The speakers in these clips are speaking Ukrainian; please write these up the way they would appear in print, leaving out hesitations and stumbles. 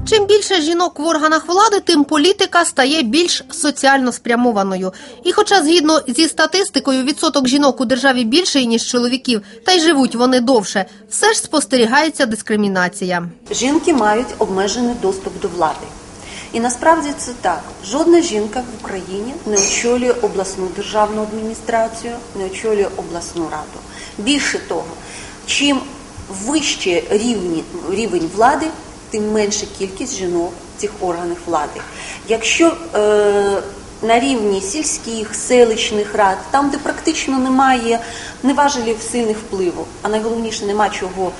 Чим більше жінок в органах влади, тим політика стає більш соціально спрямованою. І хоча згідно зі статистикою відсоток жінок у державі більший, ніж чоловіків, та й живуть вони довше, все ж спостерігається дискримінація. Жінки мають обмежений доступ до влади. І насправді це так. Жодна жінка в Україні не очолює обласну державну адміністрацію, не очолює обласну раду. Більше того, чим вище рівень влади, тим менша кількість жінок в цих органах влади. Якщо на рівні сільських, селищних рад, там, де практично немає важелів сильних впливу, а найголовніше нема чого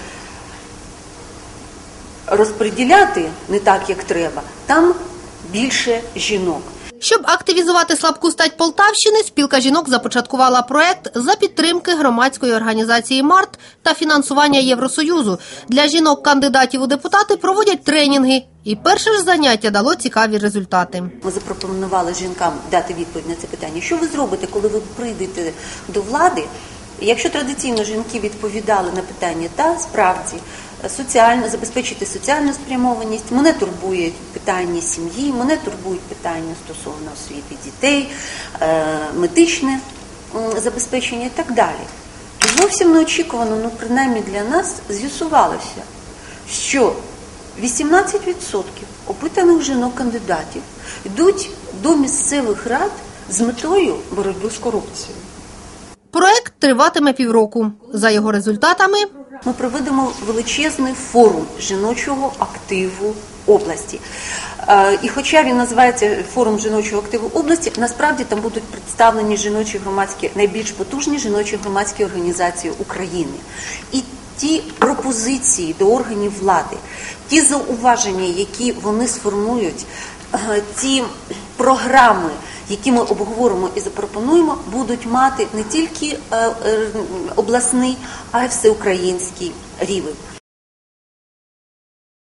розподіляти не так, як треба, там більше жінок. Щоб активізувати слабку стать Полтавщини, спілка жінок започаткувала проект за підтримки громадської організації «Март» та фінансування Євросоюзу. Для жінок-кандидатів у депутати проводять тренінги. І перше ж заняття дало цікаві результати. Ми запропонували жінкам дати відповідь на це питання. Що ви зробите, коли ви прийдете до влади? Якщо традиційно жінки відповідали на питання, та справді, забезпечити соціальну спрямованість, мене турбує питання сім'ї, мене турбують питання стосовно освіти дітей, медичне забезпечення і так далі. І зовсім неочікувано, принаймні для нас, з'ясувалося, що 18% опитаних жінок-кандидатів йдуть до місцевих рад з метою боротьби з корупцією. Проект триватиме півроку. За його результатами ми проведемо величезний форум жіночого активу області. І хоча він називається «Форум жіночого активу області», насправді там будуть представлені найбільш потужні жіночі громадські організації України. І ті пропозиції до органів влади, ті зауваження, які вони сформують, ті програми, які ми обговоримо і запропонуємо, будуть мати не тільки обласний, а й всеукраїнський рівень.